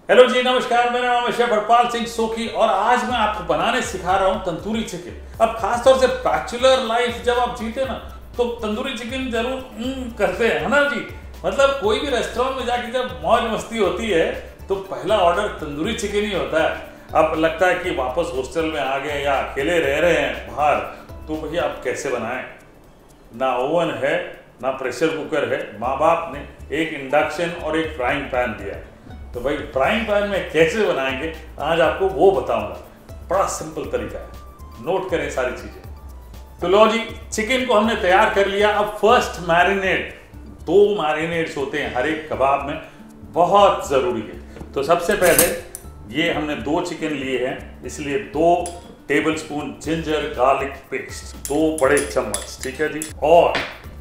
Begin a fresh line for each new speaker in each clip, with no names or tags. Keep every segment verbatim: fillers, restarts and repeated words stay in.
Hello जी, नमस्कार। मेरा नाम है शेफ हरपाल सिंह सोखी और आज मैं आपको बनाने सिखा रहा हूँ तंदूरी चिकन। अब खासतौर से बैचलर लाइफ जब आप जीते ना तो तंदूरी चिकन जरूर करते हैं, है ना जी। मतलब कोई भी रेस्टोरेंट में जाके जब मौज मस्ती होती है तो पहला ऑर्डर तंदूरी चिकन ही होता है। अब लगता है कि वापस हॉस्टल में आ गए या अकेले रह रहे हैं बाहर, तो भैया आप कैसे बनाएं। ना ओवन है ना प्रेशर कुकर है, माँ बाप ने एक इंडक्शन और एक फ्राइंग पैन दिया है, तो भाई फ्राइंग पैन में कैसे बनाएंगे आज आपको वो बताऊंगा। बड़ा सिंपल तरीका है, नोट करें सारी चीजें। तो लो जी, चिकन को हमने तैयार कर लिया। अब फर्स्ट मैरिनेट, दो मैरिनेट्स होते हैं हर एक कबाब में, बहुत जरूरी है। तो सबसे पहले ये हमने दो चिकन लिए हैं, इसलिए दो tablespoon ginger garlic paste, दो बड़े चम्मच, ठीक है जी। और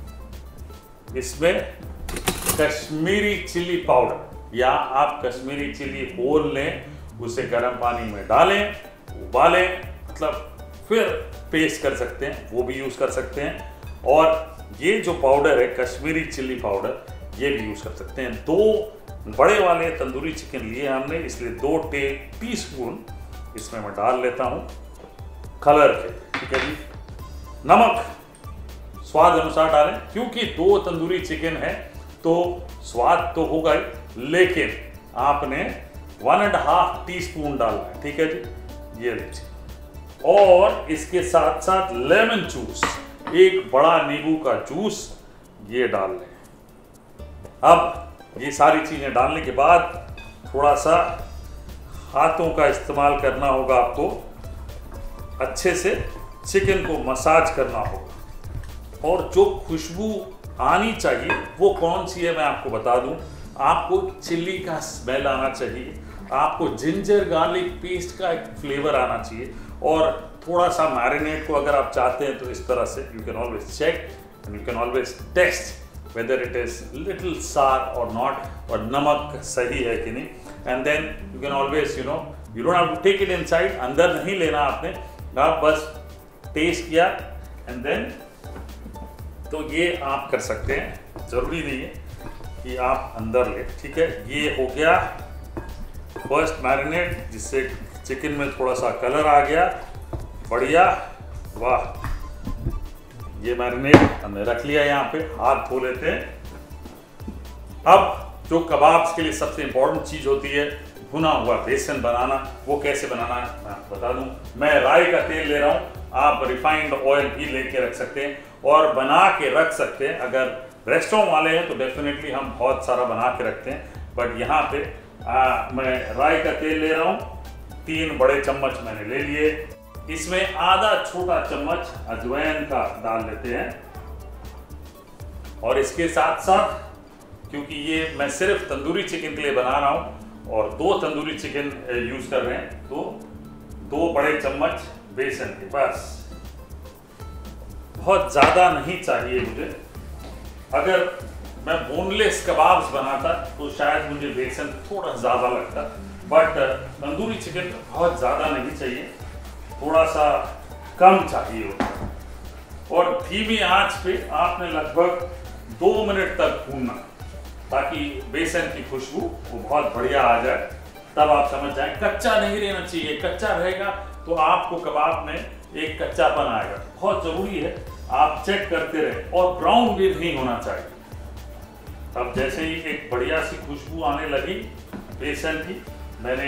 इसमें कश्मीरी चिली पाउडर या आप कश्मीरी चिली होल लें, उसे गर्म पानी में डालें, उबालें, मतलब फिर पेस्ट कर सकते हैं, वो भी यूज़ कर सकते हैं। और ये जो पाउडर है कश्मीरी चिली पाउडर, ये भी यूज़ कर सकते हैं। दो बड़े वाले तंदूरी चिकन लिए हमने, इसलिए दो टे टी स्पून इसमें मैं डाल लेता हूँ कलर के, ठीक है जी। नमक स्वाद अनुसार डालें, क्योंकि दो तंदूरी चिकन है तो स्वाद तो होगा ही, लेकिन आपने one and half teaspoon डालना है, ठीक है जी। ये लीजिए। और इसके साथ साथ लेमन जूस, एक बड़ा नींबू का जूस ये डाल लें। अब ये सारी चीजें डालने के बाद थोड़ा सा हाथों का इस्तेमाल करना होगा आपको, अच्छे से चिकन को मसाज करना होगा। और जो खुशबू आनी चाहिए वो कौन सी है मैं आपको बता दूं। आपको चिल्ली का स्मेल आना चाहिए, आपको जिंजर गार्लिक पेस्ट का एक फ्लेवर आना चाहिए, और थोड़ा सा मैरिनेट को अगर आप चाहते हैं तो इस तरह से you can always check and you can always taste whether it is little salt और नॉट, और नमक सही है कि नहीं। And then you can always you know you don't have to take it inside, अंदर नहीं लेना आपने, आप बस टेस्ट किया एंड देन तो ये आप कर सकते हैं, जरूरी नहीं है कि आप अंदर ले, ठीक है। ये हो गया फर्स्ट मैरिनेट, जिससे चिकन में थोड़ा सा कलर आ गया, बढ़िया, वाह। ये मैरिनेट हमने रख लिया यहाँ पे, हाथ धो लेते हैं। अब जो कबाब्स के लिए सबसे इंपॉर्टेंट चीज होती है भुना हुआ बेसन बनाना, वो कैसे बनाना है मैं आपको बता दूं। मैं राई का तेल ले रहा हूँ, आप रिफाइंड ऑयल भी लेके रख सकते हैं और बना के रख सकते हैं। अगर रेस्टोरेंट वाले हैं तो डेफिनेटली हम बहुत सारा बना के रखते हैं, बट यहाँ पे आ, मैं राई का तेल ले रहा हूँ, तीन बड़े चम्मच मैंने ले लिए। इसमें आधा छोटा चम्मच अजवाइन का डाल लेते हैं, और इसके साथ साथ क्योंकि ये मैं सिर्फ तंदूरी चिकन के लिए बना रहा हूँ और दो तंदूरी चिकन यूज कर रहे हैं, तो दो बड़े चम्मच बेसन के, बस, बहुत ज्यादा नहीं चाहिए मुझे। अगर मैं बोनलेस कबाब्स बनाता तो शायद मुझे बेसन थोड़ा ज्यादा लगता, बट तंदूरी चिकन बहुत ज्यादा नहीं चाहिए, थोड़ा सा कम चाहिए होता। और धीमी आंच पे आपने लगभग दो मिनट तक भूनना, ताकि बेसन की खुशबू वो बहुत बढ़िया आ जाए, तब आप समझ जाएं। कच्चा नहीं रहना चाहिए, कच्चा रहेगा तो आपको कबाब में एक कच्चापन आएगा। बहुत जरूरी है आप चेक करते रहे, और ब्राउन भी नहीं होना चाहिए। अब जैसे ही एक बढ़िया सी खुशबू आने लगी बेसन की, मैंने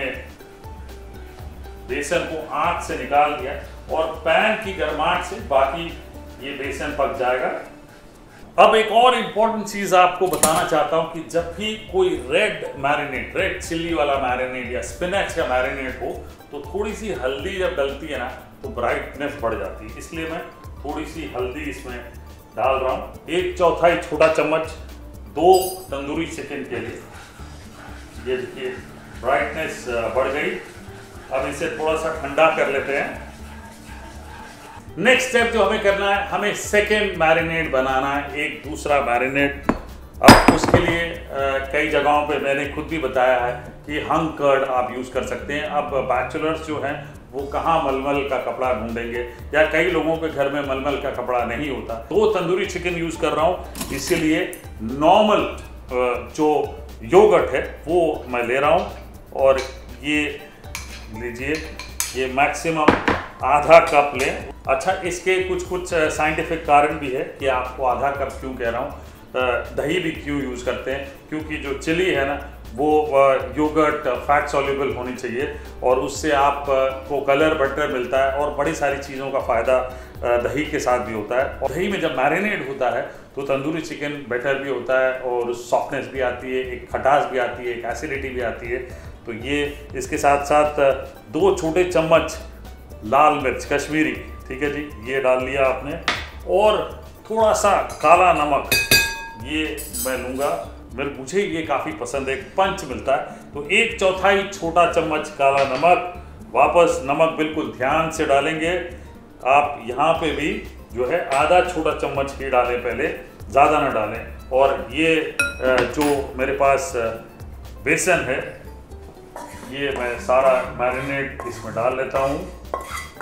बेसन को आंच से निकाल दिया, और पैन की गर्माहट से बाकी ये बेसन पक जाएगा। अब एक और इम्पोर्टेंट चीज आपको बताना चाहता हूं कि जब भी कोई रेड मैरिनेट, रेड चिल्ली वाला मैरिनेट या स्पिनच का मैरिनेट हो, तो थोड़ी सी हल्दी जब डलती है ना तो ब्राइटनेस बढ़ जाती है, इसलिए मैं थोड़ी सी हल्दी इसमें डाल रहा हूँ। एक चौथाई छोटा चम्मच दो तंदूरी चिकन के लिए। ये देखिए ब्राइटनेस बढ़ गई। अब इसे थोड़ा सा ठंडा कर लेते हैं। नेक्स्ट स्टेप जो हमें करना है, हमें सेकेंड मैरिनेट बनाना है, एक दूसरा मैरिनेट। अब उसके लिए आ, कई जगहों पे मैंने खुद भी बताया है कि हंग कर्ड आप यूज़ कर सकते हैं। अब बैचलर्स जो हैं वो कहाँ मलमल का कपड़ा ढूंढेंगे, या कई लोगों के घर में मलमल का कपड़ा नहीं होता। दो तंदूरी चिकन यूज़ कर रहा हूँ, इसीलिए नॉर्मल जो योगर्ट है वो मैं ले रहा हूँ, और ये लीजिए, ये मैक्सिमम आधा कप लें। अच्छा, इसके कुछ कुछ साइंटिफिक कारण भी है कि आपको आधा कप क्यों कह रहा हूँ। दही भी क्यों यूज़ करते हैं, क्योंकि जो चिली है ना वो योगर्ट फैट सॉल्युबल होनी चाहिए और उससे आपको कलर बेटर मिलता है और बड़ी सारी चीज़ों का फ़ायदा दही के साथ भी होता है। और दही में जब मैरिनेट होता है तो तंदूरी चिकन बेटर भी होता है और सॉफ्टनेस भी आती है, एक खटास भी आती है, एक एसिडिटी भी आती है। तो ये इसके साथ साथ दो छोटे चम्मच लाल मिर्च कश्मीरी, ठीक है जी, ये डाल लिया आपने। और थोड़ा सा काला नमक ये मैं लूँगा, मेरे मुझे ये काफ़ी पसंद है, पंच मिलता है। तो एक चौथाई छोटा चम्मच काला नमक, वापस नमक बिल्कुल ध्यान से डालेंगे। आप यहाँ पे भी जो है आधा छोटा चम्मच ही डालें पहले, ज़्यादा ना डालें। और ये जो मेरे पास बेसन है ये मैं सारा मैरिनेट इसमें डाल लेता हूँ।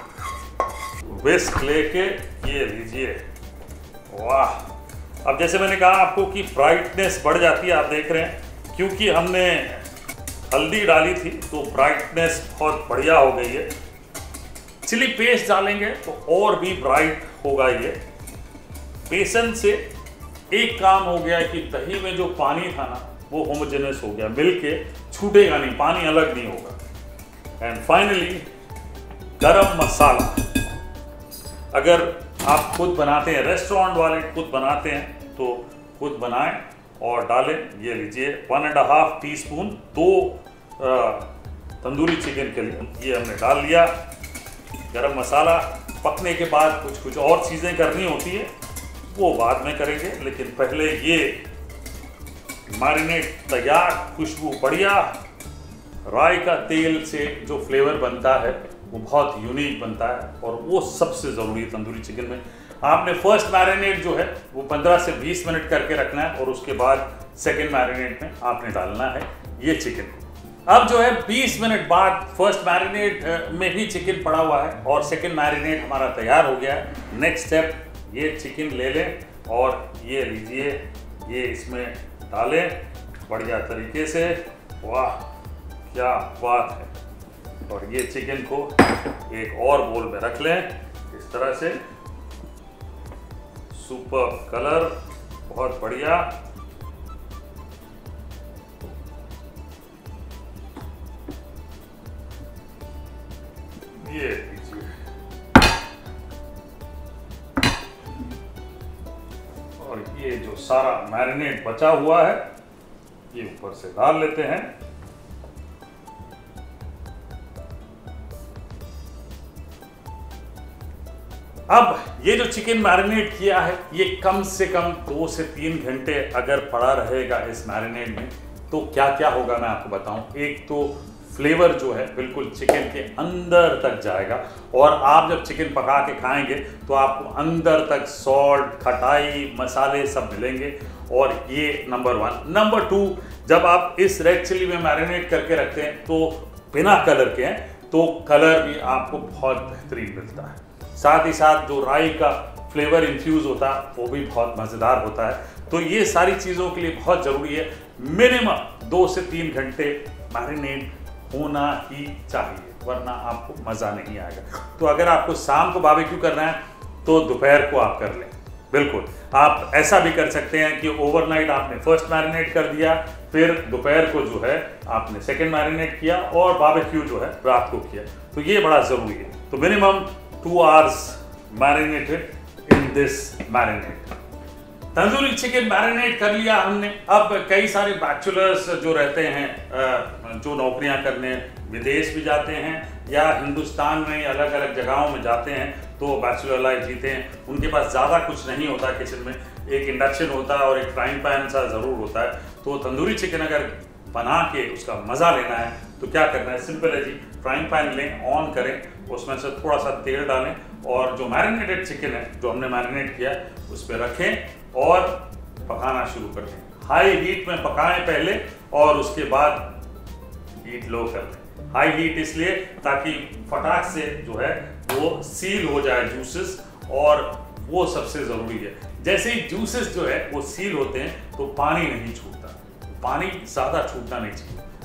विस्क लेके ये लीजिए, वाह। अब जैसे मैंने कहा आपको कि ब्राइटनेस बढ़ जाती है, आप देख रहे हैं क्योंकि हमने हल्दी डाली थी तो ब्राइटनेस बहुत बढ़िया हो गई है। चिली पेस्ट डालेंगे तो और भी ब्राइट होगा ये। बेसन से एक काम हो गया कि दही में जो पानी था ना वो होमोजेनस हो गया, मिलके छूटेगा नहीं, पानी अलग नहीं होगा। एंड फाइनली गरम मसाला, अगर आप खुद बनाते हैं, रेस्टोरेंट वाले खुद बनाते हैं तो खुद बनाएं और डालें। ये लीजिए one and half teaspoon दो तंदूरी चिकन के लिए ये हमने डाल लिया। गरम मसाला पकने के बाद कुछ कुछ और चीज़ें करनी होती है वो बाद में करेंगे, लेकिन पहले ये मैरिनेट तैयार, खुशबू बढ़िया। राई का तेल से जो फ्लेवर बनता है वो बहुत यूनिक बनता है और वो सबसे ज़रूरी है तंदूरी चिकन में। आपने फर्स्ट मैरिनेट जो है वो पंद्रह से बीस मिनट करके रखना है और उसके बाद सेकंड मैरिनेट में आपने डालना है ये चिकन। अब जो है बीस मिनट बाद फर्स्ट मैरिनेट में ही चिकन पड़ा हुआ है और सेकंड मैरिनेट हमारा तैयार हो गया है। नेक्स्ट स्टेप, ये चिकन ले लें और ये लीजिए, ये इसमें डालें बढ़िया तरीके से। वाह क्या बात है। और ये चिकन को एक और बोल में रख लें इस तरह से। सुपर कलर, बहुत बढ़िया। ये लीजिए, और ये जो सारा मैरिनेट बचा हुआ है ये ऊपर से डाल लेते हैं। अब ये जो चिकन मैरिनेट किया है ये कम से कम दो से तीन घंटे अगर पड़ा रहेगा इस मैरिनेट में तो क्या क्या होगा मैं आपको बताऊं। एक तो फ्लेवर जो है बिल्कुल चिकन के अंदर तक जाएगा और आप जब चिकन पका के खाएंगे तो आपको अंदर तक सॉल्ट, खटाई, मसाले सब मिलेंगे। और ये नंबर वन। नंबर टू, जब आप इस रेड चिली में मैरिनेट करके रखते हैं तो बिना कलर के हैं तो कलर भी आपको बहुत बेहतरीन मिलता है। साथ ही साथ जो राई का फ्लेवर इन्फ्यूज़ होता है वो भी बहुत मज़ेदार होता है। तो ये सारी चीज़ों के लिए बहुत ज़रूरी है मिनिमम दो से तीन घंटे मैरिनेट होना ही चाहिए, वरना आपको मज़ा नहीं आएगा। तो अगर आपको शाम को बारबेक्यू करना है तो दोपहर को आप कर लें। बिल्कुल, आप ऐसा भी कर सकते हैं कि ओवरनाइट आपने फर्स्ट मैरिनेट कर दिया, फिर दोपहर को जो है आपने सेकंड मैरिनेट किया और बारबेक्यू जो है रात को किया। तो ये बड़ा ज़रूरी है। तो minimum two hours marinated in this marinate. Tandoori chicken marinate कर लिया हमने। अब कई सारे बैचलर्स जो रहते हैं, जो नौकरियां करने विदेश भी जाते हैं या हिंदुस्तान में अलग अलग जगहों में जाते हैं तो बैचलर लाइफ जीते हैं। उनके पास ज़्यादा कुछ नहीं होता किचन में, एक इंडक्शन होता है और एक फ्राइंग पैन सा ज़रूर होता है। तो तंदूरी चिकन अगर बना के उसका मज़ा लेना है तो क्या करना है, सिंपल है जी। फ्राइंग पैन लें, ऑन करें, उसमें से थोड़ा सा तेल डालें और जो मैरिनेटेड चिकन है जो हमने मैरिनेट किया उस पर रखें और पकाना शुरू कर दें। हाई हीट में पकाएं पहले और उसके बाद हीट लो कर दें। हाई हीट इसलिए ताकि फटाक से जो है वो सील हो जाए जूसेस, और वो सबसे ज़रूरी है। जैसे ही जूसेस जो है वो सील होते हैं तो पानी नहीं छूटता, पानी ज़्यादा छूटना नहीं चाहिए।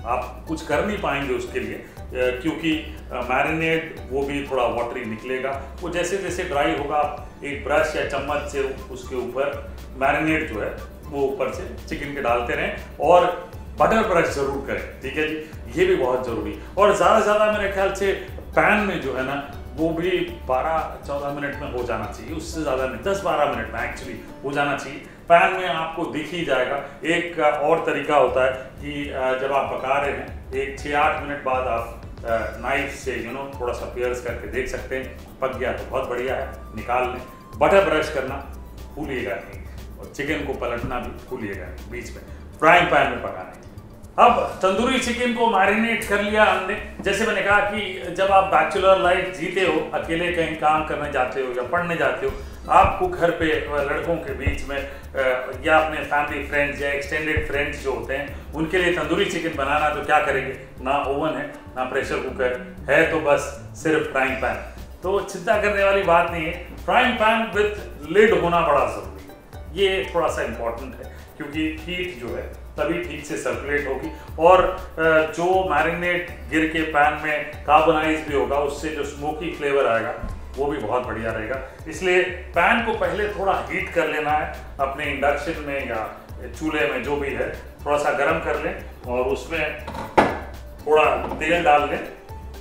आप कुछ कर नहीं पाएंगे उसके लिए, क्योंकि मैरिनेट वो भी थोड़ा वाटरी निकलेगा। वो जैसे जैसे ड्राई होगा आप एक ब्रश या चम्मच से उसके ऊपर मैरिनेट जो है वो ऊपर से चिकन के डालते रहें और बटर ब्रश जरूर करें, ठीक है जी, ये भी बहुत जरूरी। और ज़्यादा से ज़्यादा मेरे ख्याल से पैन में जो है ना वो भी बारह चौदह मिनट में हो जाना चाहिए, उससे ज़्यादा नहीं, दस बारह मिनट में एक्चुअली हो जाना चाहिए। पैन में आपको दिख ही जाएगा। एक और तरीका होता है कि जब आप पका रहे हैं एक छः आठ मिनट बाद आप नाइफ से यू नो थोड़ा सा पियर्स करके देख सकते हैं, पक गया तो बहुत बढ़िया है, निकाल लें। बटर ब्रश करना भूलिएगा नहीं और चिकन को पलटना भी भूलिएगा नहीं बीच में, फ्राइंग पैन में पकाना है। अब तंदूरी चिकन को मैरिनेट कर लिया हमने। जैसे मैंने कहा कि जब आप बैचलर लाइफ जीते हो, अकेले कहीं काम करने जाते हो या पढ़ने जाते हो, आपको घर पे लड़कों के बीच में या अपने फैमिली फ्रेंड्स या एक्सटेंडेड फ्रेंड्स जो होते हैं उनके लिए तंदूरी चिकन बनाना, तो क्या करेंगे, ना ओवन है ना प्रेशर कुकर है, तो बस सिर्फ फ्राइंग पैन। तो चिंता करने वाली बात नहीं है, फ्राइंग पैन विथ लिड होना बड़ा ज़रूरी है। ये थोड़ा सा इम्पोर्टेंट है क्योंकि हीट जो है तभी ठीक से सर्कुलेट होगी और जो मैरिनेट गिर के पैन में कार्बोनाइज भी होगा उससे जो स्मोकी फ्लेवर आएगा वो भी बहुत बढ़िया रहेगा। इसलिए पैन को पहले थोड़ा हीट कर लेना है, अपने इंडक्शन में या चूल्हे में जो भी है थोड़ा सा गर्म कर लें और उसमें थोड़ा तेल डाल लें।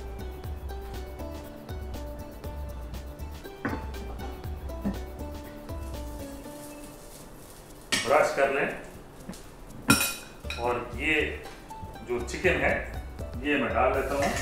ब्रश कर लें और ये जो चिकन है ये मैं डाल देता हूँ।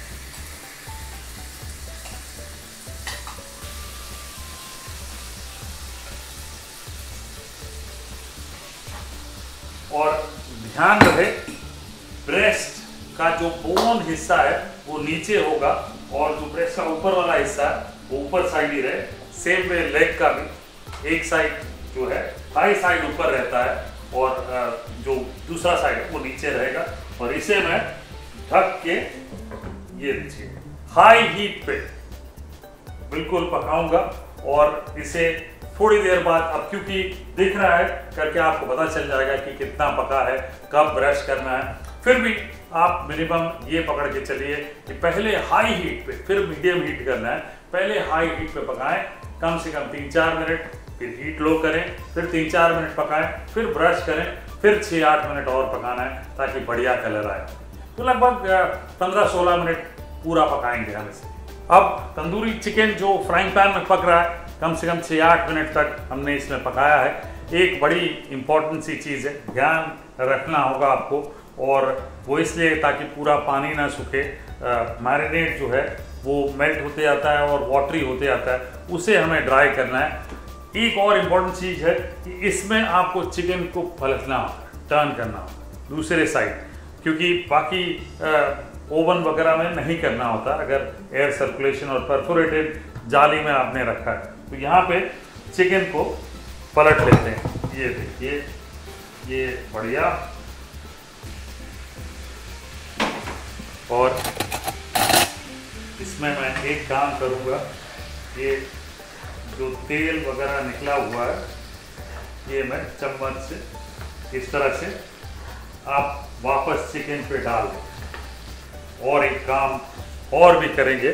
और ध्यान रहे ब्रेस्ट का जो बोन हिस्सा है वो नीचे होगा और जो ब्रेस्ट का ऊपर वाला हिस्सा है वो ऊपर साइड ही रहे। सेम वे लेग का भी एक साइड जो है हाई साइड ऊपर रहता है और जो दूसरा साइड है वो नीचे रहेगा। और इसे मैं ढक के ये देखिए हाई हीट पे बिल्कुल पकाऊंगा और इसे थोड़ी देर बाद, अब क्योंकि दिख रहा है करके आपको पता चल जाएगा कि कितना पका है, कब ब्रश करना है। फिर भी आप मिनिमम ये पकड़ के चलिए कि पहले हाई हीट पे फिर मीडियम हीट करना है, पहले हाई हीट पे पकाएं कम से कम तीन चार मिनट, फिर हीट लो करें, फिर तीन चार मिनट पकाएं, फिर ब्रश करें, फिर छः आठ मिनट और पकाना है ताकि बढ़िया कलर आए। तो लगभग पंद्रह सोलह मिनट पूरा पकाएंगे हम इसे। अब तंदूरी चिकन जो फ्राइंग पैन में पक रहा है कम से कम छः आठ मिनट तक हमने इसमें पकाया है। एक बड़ी इंपॉर्टेंट सी चीज़ है, ध्यान रखना होगा आपको, और वो इसलिए ताकि पूरा पानी ना सूखे। मैरिनेट जो है वो मेल्ट होते जाता है और वाटरी होते जाता है, उसे हमें ड्राई करना है। एक और इम्पॉर्टेंट चीज़ है कि इसमें आपको चिकन को पलटना होगा, टर्न करना होगा दूसरे साइड, क्योंकि बाकी ओवन वगैरह में नहीं करना होता अगर एयर सर्कुलेशन और परफोरेटेड जाली में आपने रखा है। तो यहाँ पे चिकन को पलट लेते हैं। ये देखिए ये बढ़िया, और इसमें मैं एक काम करूँगा, ये जो तेल वगैरह निकला हुआ है ये मैं चम्मच से इस तरह से आप वापस चिकन पे डाल दें। और एक काम और भी करेंगे,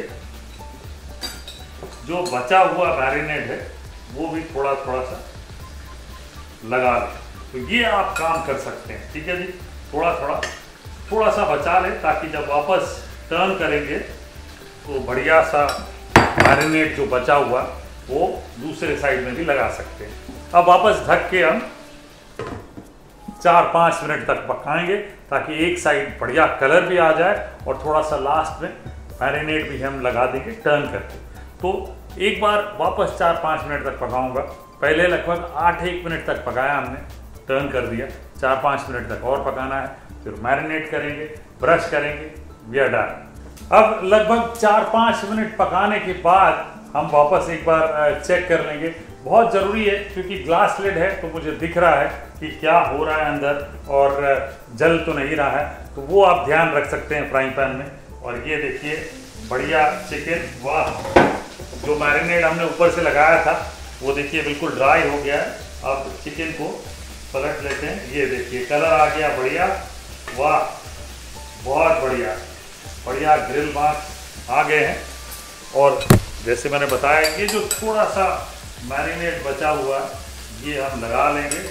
जो बचा हुआ मैरिनेट है वो भी थोड़ा थोड़ा सा लगा लें। तो ये आप काम कर सकते हैं, ठीक है जी, थोड़ा थोड़ा थोड़ा सा बचा लें ताकि जब वापस टर्न करेंगे तो बढ़िया सा मैरिनेट जो बचा हुआ वो दूसरे साइड में भी लगा सकते हैं। अब वापस ढक के हम चार पाँच मिनट तक पकाएंगे ताकि एक साइड बढ़िया कलर भी आ जाए और थोड़ा सा लास्ट में मैरिनेट भी हम लगा देंगे टर्न करके। तो एक बार वापस चार पाँच मिनट तक पकाऊंगा। पहले लगभग आठ एक मिनट तक पकाया हमने, टर्न कर दिया, चार पाँच मिनट तक और पकाना है, फिर मैरिनेट करेंगे, ब्रश करेंगे, वी आर डन। अब लगभग चार पाँच मिनट पकाने के बाद हम वापस एक बार चेक कर लेंगे। बहुत ज़रूरी है क्योंकि ग्लास लिड है तो मुझे दिख रहा है कि क्या हो रहा है अंदर और जल तो नहीं रहा है, तो वो आप ध्यान रख सकते हैं फ्राइंग पैन में। और ये देखिए बढ़िया चिकन, वाह, जो मैरिनेट हमने ऊपर से लगाया था वो देखिए बिल्कुल ड्राई हो गया है। अब चिकन को पलट लेते हैं, ये देखिए कलर आ गया बढ़िया, वाह बहुत बढ़िया बढ़िया ग्रिल मार्क्स आ गए हैं। और जैसे मैंने बताया, ये जो थोड़ा सा मैरिनेट बचा हुआ है ये हम लगा लेंगे,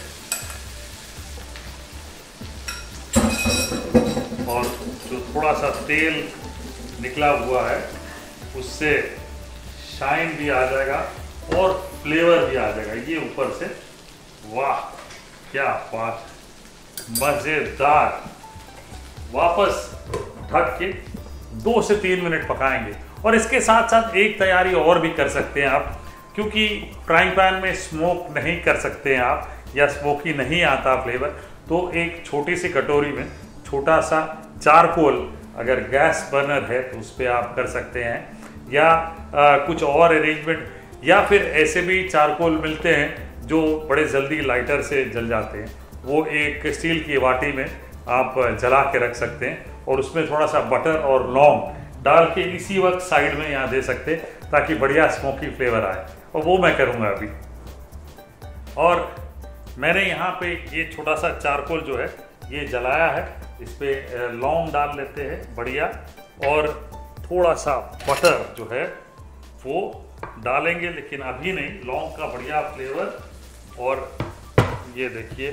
और जो थोड़ा सा तेल निकला हुआ है उससे शाइन भी आ जाएगा और फ्लेवर भी आ जाएगा ये ऊपर से। वाह क्या बात, मज़ेदार। वापस ढक के दो से तीन मिनट पकाएंगे। और इसके साथ साथ एक तैयारी और भी कर सकते हैं आप, क्योंकि फ्राइंग पैन में स्मोक नहीं कर सकते हैं आप, या स्मोकी नहीं आता फ्लेवर, तो एक छोटी सी कटोरी में छोटा सा चारकोल, अगर गैस बर्नर है तो उस पर आप कर सकते हैं, या आ, कुछ और अरेंजमेंट, या फिर ऐसे भी चारकोल मिलते हैं जो बड़े जल्दी लाइटर से जल जाते हैं, वो एक स्टील की वाटी में आप जला के रख सकते हैं, और उसमें थोड़ा सा बटर और लौंग डाल के इसी वक्त साइड में यहाँ दे सकते हैं, ताकि बढ़िया स्मोकी फ्लेवर आए, और वो मैं करूँगा अभी। और मैंने यहाँ पे ये छोटा सा चारकोल जो है ये जलाया है, इस पर लौंग डाल लेते हैं बढ़िया, और थोड़ा सा बटर जो है वो डालेंगे, लेकिन अभी नहीं, लौंग का बढ़िया फ्लेवर। और ये देखिए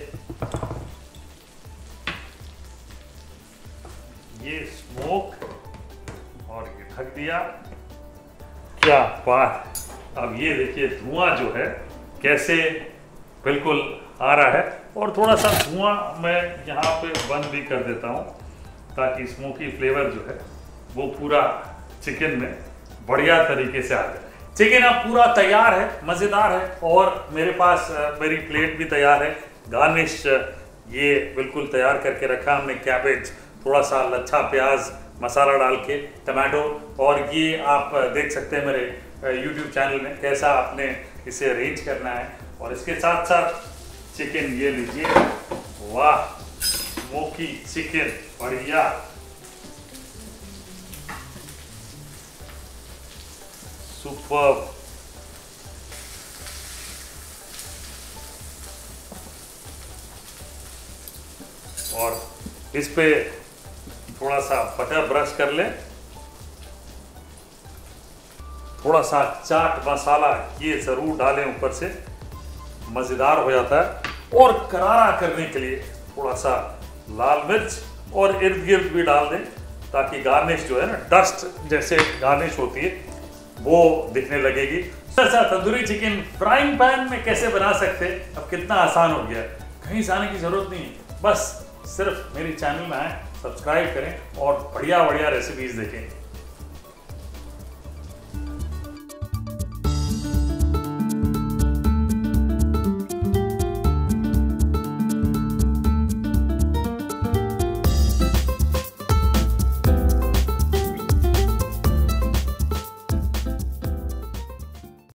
ये स्मोक, और ये ढक दिया, क्या बात। अब ये देखिए धुआं जो है कैसे बिल्कुल आ रहा है, और थोड़ा सा धुआं मैं यहाँ पे बंद भी कर देता हूँ, ताकि स्मोकी फ्लेवर जो है वो पूरा चिकन में बढ़िया तरीके से आ जाए। चिकन अब पूरा तैयार है, मज़ेदार है, और मेरे पास मेरी प्लेट भी तैयार है। गार्निश ये बिल्कुल तैयार करके रखा हमने, कैबेज, थोड़ा सा लच्छा प्याज मसाला डाल के, टमाटो, और ये आप देख सकते हैं मेरे यूट्यूब चैनल में कैसा आपने इसे अरेंज करना है। और इसके साथ साथ चिकन ये लीजिए, वाह स्मोकी चिकन, बढ़िया। सुपर्ब। और इस पे थोड़ा सा बटर ब्रश कर लें, थोड़ा सा चाट मसाला ये जरूर डालें ऊपर से, मज़ेदार हो जाता है। और करारा करने के लिए थोड़ा सा लाल मिर्च और इर्द गिर्द भी डाल दें, ताकि गार्निश जो है ना, डस्ट जैसे गार्निश होती है वो दिखने लगेगी। ऐसा तंदूरी चिकन फ्राइंग पैन में कैसे बना सकते हैं, अब कितना आसान हो गया, कहीं जाने की जरूरत नहीं है, बस सिर्फ मेरे चैनल में आए, सब्सक्राइब करें और बढ़िया बढ़िया रेसिपीज देखें।